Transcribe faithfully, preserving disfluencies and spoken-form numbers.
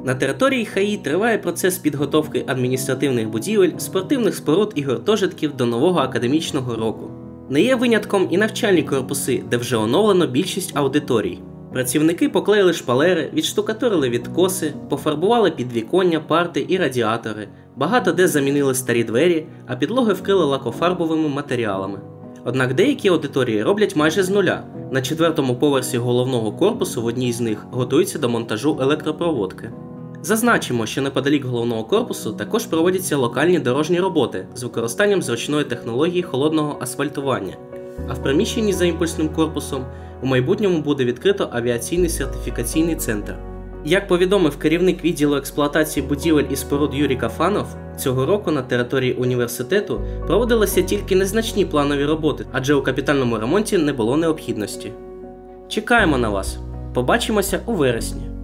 На території ХАІ триває процес підготовки адміністративних будівель, спортивних споруд і гуртожитків до нового академічного року. Не є винятком і навчальні корпуси, де вже оновлено більшість аудиторій. Працівники поклеїли шпалери, відштукатурили відкоси, пофарбували підвіконня, парти і радіатори, багато де замінили старі двері, а підлоги вкрили лакофарбовими матеріалами. Однак деякі аудиторії роблять майже з нуля. На четвертому поверсі головного корпусу в одній з них готуються до монтажу електропроводки. Зазначимо, що неподалік головного корпусу також проводяться локальні дорожні роботи з використанням зручної технології холодного асфальтування, а в приміщенні за імпульсним корпусом у майбутньому буде відкрито авіаційний сертифікаційний центр. Як повідомив керівник відділу експлуатації будівель і споруд Юрій Кафанов, цього року на території університету проводилися тільки незначні планові роботи, адже у капітальному ремонті не було необхідності. Чекаємо на вас! Побачимося у вересні!